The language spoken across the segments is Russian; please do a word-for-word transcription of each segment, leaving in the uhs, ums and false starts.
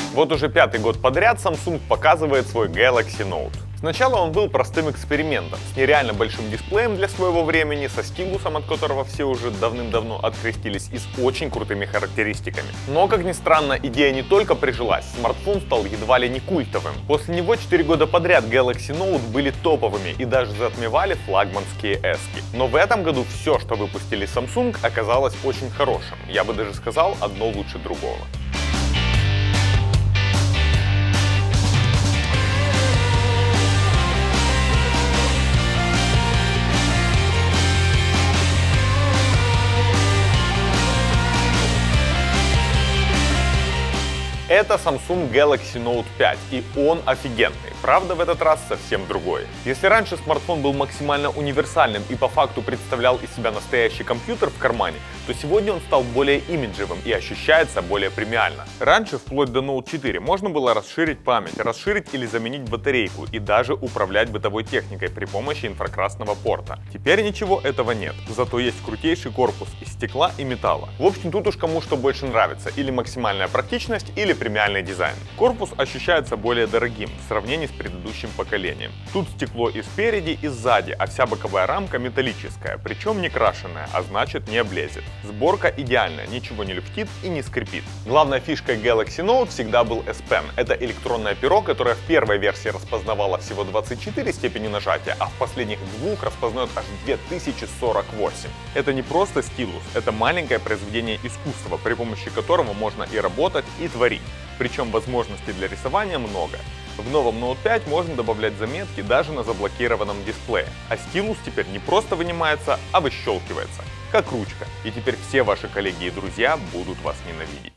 Вот уже пятый год подряд Samsung показывает свой Galaxy Note. Сначала он был простым экспериментом, с нереально большим дисплеем для своего времени, со стилусом, от которого все уже давным-давно открестились, и с очень крутыми характеристиками. Но, как ни странно, идея не только прижилась, смартфон стал едва ли не культовым. После него четыре года подряд Galaxy Note были топовыми и даже затмевали флагманские эски. Но в этом году все, что выпустили Samsung, оказалось очень хорошим. Я бы даже сказал, одно лучше другого. Это Samsung Galaxy Note пять, и он офигенный. Правда, в этот раз совсем другой. Если раньше смартфон был максимально универсальным и по факту представлял из себя настоящий компьютер в кармане, то сегодня он стал более имиджевым и ощущается более премиально. Раньше, вплоть до Note четыре, можно было расширить память, расширить или заменить батарейку и даже управлять бытовой техникой при помощи инфракрасного порта. Теперь ничего этого нет, зато есть крутейший корпус из стекла и металла. В общем, тут уж кому что больше нравится, или максимальная практичность, или премиальный дизайн. Корпус ощущается более дорогим в сравнении с предыдущим поколением. Тут стекло и спереди, и сзади, а вся боковая рамка металлическая, причем не крашеная, а значит не облезет. Сборка идеальная, ничего не люфтит и не скрипит. Главной фишкой Galaxy Note всегда был S Pen. Это электронное перо, которое в первой версии распознавало всего двадцать четыре степени нажатия, а в последних двух распознает аж две тысячи сорок восемь. Это не просто стилус, это маленькое произведение искусства, при помощи которого можно и работать, и творить. Причем возможностей для рисования много. В новом Note пять можно добавлять заметки даже на заблокированном дисплее. А стилус теперь не просто вынимается, а выщелкивается, как ручка. И теперь все ваши коллеги и друзья будут вас ненавидеть.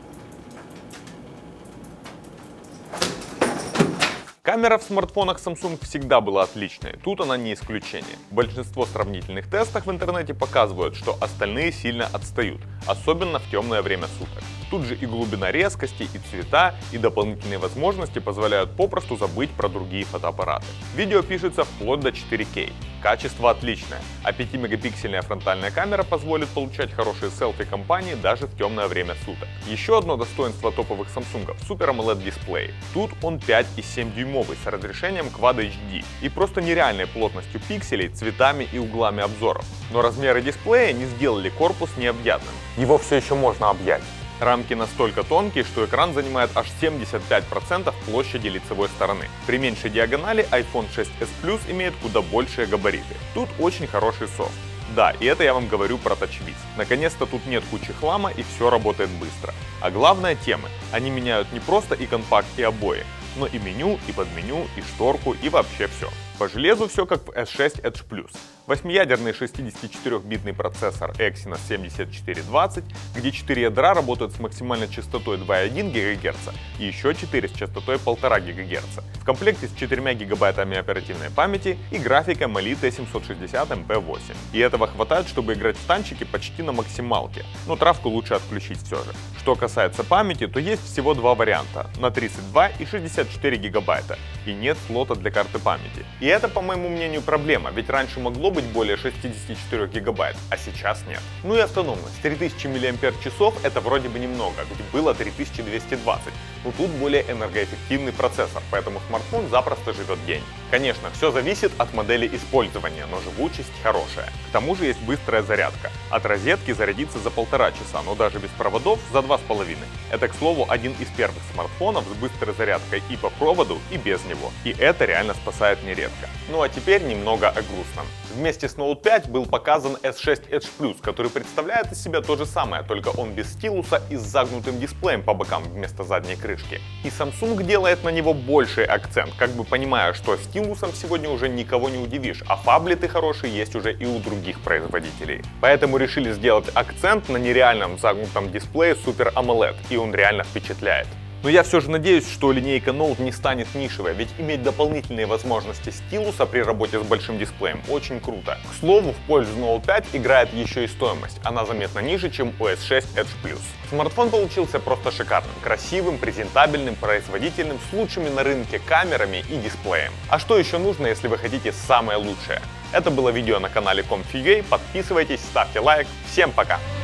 Камера в смартфонах Samsung всегда была отличной, тут она не исключение. Большинство сравнительных тестов в интернете показывают, что остальные сильно отстают, особенно в темное время суток. Тут же и глубина резкости, и цвета, и дополнительные возможности позволяют попросту забыть про другие фотоаппараты. Видео пишется вплоть до четыре кей. Качество отличное, а пятимегапиксельная фронтальная камера позволит получать хорошие селфи компании даже в темное время суток. Еще одно достоинство топовых Samsung – Super AMOLED дисплей. Тут он пять и семь дюймовый с разрешением Quad эйч ди и просто нереальной плотностью пикселей, цветами и углами обзоров. Но размеры дисплея не сделали корпус необъятным. Его все еще можно объять. Рамки настолько тонкие, что экран занимает аж семьдесят пять процентов площади лицевой стороны. При меньшей диагонали iPhone шесть эс Plus имеет куда большие габариты. Тут очень хороший софт. Да, и это я вам говорю про TouchWiz. Наконец-то тут нет кучи хлама и все работает быстро. А главное темы. Они меняют не просто и компакт, и обои, но и меню, и подменю, и шторку, и вообще все. По железу все как в эс шесть Edge Plus. Восьмиядерный шестидесятичетырёхбитный процессор Exynos семьдесят четыре двадцать, где четыре ядра работают с максимальной частотой два и один гигагерца и еще четыре с частотой полтора гигагерца. В комплекте с четырьмя гигабайтами оперативной памяти и графикой Mali ти семьсот шестьдесят эм пи восемь. И этого хватает, чтобы играть в танчики почти на максималке, но травку лучше отключить все же. Что касается памяти, то есть всего два варианта – на тридцать два и шестьдесят четыре гигабайта, и нет слота для карты памяти. И это, по моему мнению, проблема, ведь раньше могло быть более шестидесяти четырёх гигабайт, а сейчас нет. Ну и автономность. три тысячи миллиампер-часов это вроде бы немного, ведь было три тысячи двести двадцать. Но тут более энергоэффективный процессор, поэтому смартфон запросто живет день. Конечно, все зависит от модели использования, но живучесть хорошая. К тому же есть быстрая зарядка. От розетки зарядиться за полтора часа, но даже без проводов за два с половиной. Это, к слову, один из первых смартфонов с быстрой зарядкой и по проводу, и без него. И это реально спасает нередко. Ну а теперь немного о грустном. Вместе с Note пять был показан эс шесть Edge Plus, который представляет из себя то же самое, только он без стилуса и с загнутым дисплеем по бокам вместо задней крышки. И Samsung делает на него больший акцент, как бы понимая, что стилусом сегодня уже никого не удивишь, а фаблеты хорошие есть уже и у других производителей. Поэтому решили сделать акцент на нереальном загнутом дисплее Super AMOLED, и он реально впечатляет. Но я все же надеюсь, что линейка Note не станет нишевой, ведь иметь дополнительные возможности стилуса при работе с большим дисплеем очень круто. К слову, в пользу Note пять играет еще и стоимость, она заметно ниже, чем у эс шесть Edge Plus. Смартфон получился просто шикарным, красивым, презентабельным, производительным, с лучшими на рынке камерами и дисплеем. А что еще нужно, если вы хотите самое лучшее? Это было видео на канале Comfy точка ю а, подписывайтесь, ставьте лайк, всем пока!